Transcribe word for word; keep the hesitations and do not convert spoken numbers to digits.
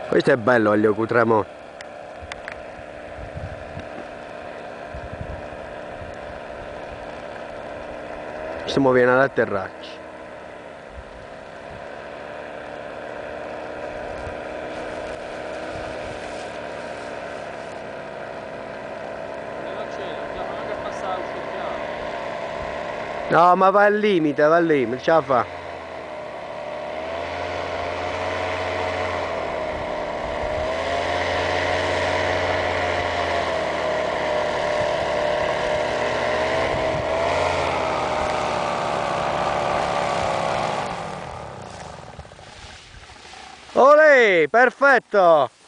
Questo è bello, Elio Cutremont. Stiamo viene ad atterrarci. No, ma va al limite, va al limite, ce la fa. Olè, perfetto!